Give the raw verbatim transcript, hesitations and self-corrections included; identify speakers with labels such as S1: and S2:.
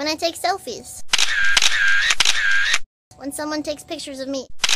S1: I take selfies. When someone takes pictures of me.